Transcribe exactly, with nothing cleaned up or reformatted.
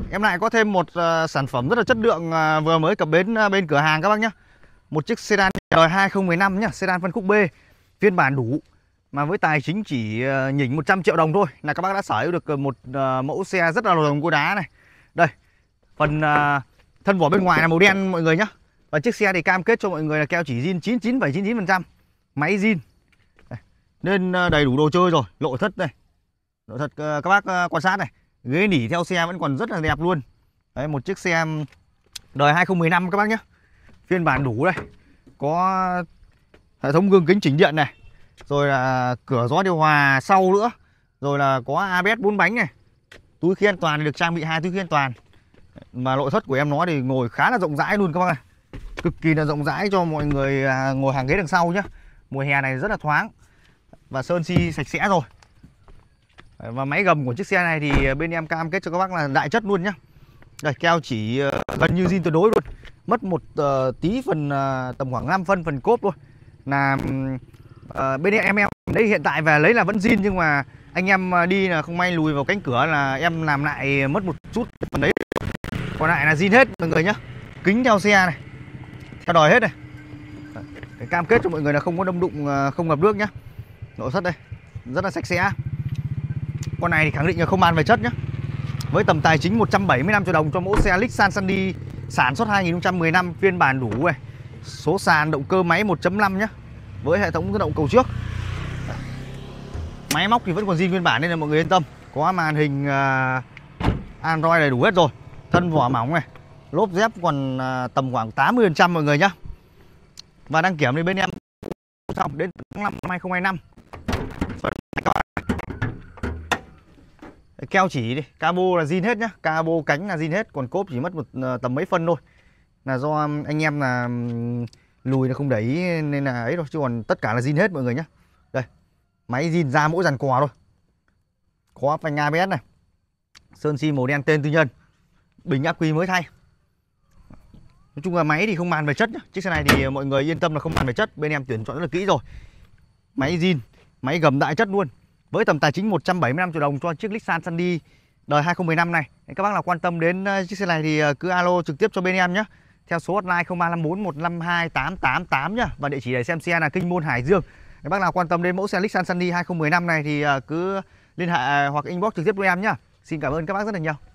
Em lại có thêm một uh, sản phẩm rất là chất lượng uh, vừa mới cập bến uh, bên cửa hàng các bác nhé. Một chiếc sedan đời hai không một năm nhá, sedan phân khúc B, phiên bản đủ mà với tài chính chỉ uh, nhỉnh một trăm triệu đồng thôi là các bác đã sở hữu được một uh, mẫu xe rất là đồng cua đá này. Đây, phần uh, thân vỏ bên ngoài là màu đen mọi người nhé. Và chiếc xe thì cam kết cho mọi người là keo chỉ zin chín mươi chín phẩy chín mươi chín phần trăm, máy zin. Đây, nên uh, đầy đủ đồ chơi rồi, nội thất đây. Nội thất uh, các bác uh, quan sát này. Ghế nỉ theo xe vẫn còn rất là đẹp luôn. Đấy, một chiếc xe đời hai không một năm các bác nhé. Phiên bản đủ đây. Có hệ thống gương kính chỉnh điện này. Rồi là cửa gió điều hòa sau nữa. Rồi là có a bê ét bốn bánh này. Túi khí an toàn thì được trang bị hai túi khí an toàn. Mà nội thất của em nó thì ngồi khá là rộng rãi luôn các bác này. Cực kỳ là rộng rãi cho mọi người ngồi hàng ghế đằng sau nhé. Mùa hè này rất là thoáng. Và sơn xi sạch sẽ rồi. Và máy gầm của chiếc xe này thì bên em cam kết cho các bác là đại chất luôn nhá. Đây, keo chỉ uh, gần như zin tuyệt đối luôn. Mất một uh, tí phần uh, tầm khoảng năm phân phần cốp thôi. Là uh, bên em em đây hiện tại về lấy là vẫn zin, nhưng mà anh em đi là không may lùi vào cánh cửa là em làm lại mất một chút phần đấy. Còn lại là zin hết mọi người nhá. Kính theo xe này, theo đòi hết này. Để cam kết cho mọi người là không có đâm đụng, uh, không ngập nước nhá. Nội thất đây rất là sạch sẽ. Con này thì khẳng định là không bàn về chất nhé. Với tầm tài chính một trăm bảy mươi lăm triệu đồng cho mẫu xe Lexus Sunny sản xuất hai nghìn không trăm mười lăm, phiên bản đủ này. Số sàn động cơ máy một chấm năm nhé. Với hệ thống tự động cầu trước. Máy móc thì vẫn còn zin nguyên bản nên là mọi người yên tâm. Có màn hình uh, Android đầy đủ hết rồi. Thân vỏ mỏng này. Lốp dép còn uh, tầm khoảng tám mươi phần trăm mọi người nhé. Và đăng kiểm thì bên em xong đến tháng năm năm hai không hai năm. Keo chỉ đi, cabo là zin hết nhá, cabo cánh là zin hết, còn cốp chỉ mất một uh, tầm mấy phân thôi. Là do anh em là lùi là không để ý nên là ấy rồi, chứ còn tất cả là zin hết mọi người nhá. Đây, máy zin ra mỗi dàn cò thôi. Có phanh a bê ét này. Sơn xi màu đen tên tư nhân. Bình ắc quy mới thay. Nói chung là máy thì không bàn về chất nhá. Chiếc xe này thì mọi người yên tâm là không bàn về chất, bên em tuyển chọn rất là kỹ rồi. Máy zin, máy gầm đại chất luôn. Với tầm tài chính một trăm bảy mươi lăm triệu đồng cho chiếc Lexus Sunny đời hai không một năm này. Các bác nào quan tâm đến chiếc xe này thì cứ alo trực tiếp cho bên em nhé. Theo số hotline không ba năm bốn một năm hai tám tám tám nhá. Và địa chỉ để xem xe là Kinh Môn, Hải Dương. Các bác nào quan tâm đến mẫu xe Lexus Sunny hai không một năm này thì cứ liên hệ hoặc inbox trực tiếp với em nhá. Xin cảm ơn các bác rất là nhiều.